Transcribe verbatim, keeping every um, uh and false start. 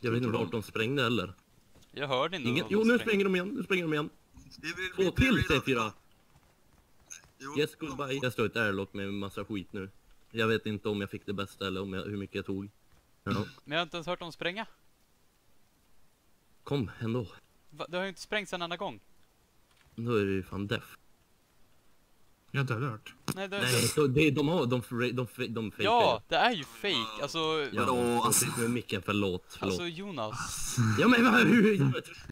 Jag vet inte vart de sprängde heller. Jag hörde inte. Ingen... Jo, nu spränger de igen. Nu spränger de igen. Två till C fyra. Yes, goodbye. Jag står ett airlock med en massa skit nu. Jag vet inte om jag fick det bästa eller om jag, hur mycket jag tog. Ja. Men jag har inte ens hört dem spränga. Kom, ändå. Va? Det har ju inte sprängts en enda gång. Då är det ju fan deaf. Jag har inte hört. Nej, det är Nej, så det, de har, de, de, de, de fejkar. Ja, det är ju fake. Alltså, Ja, alltså, med micken, förlåt, förlåt. alltså Jonas. Ja, men hur?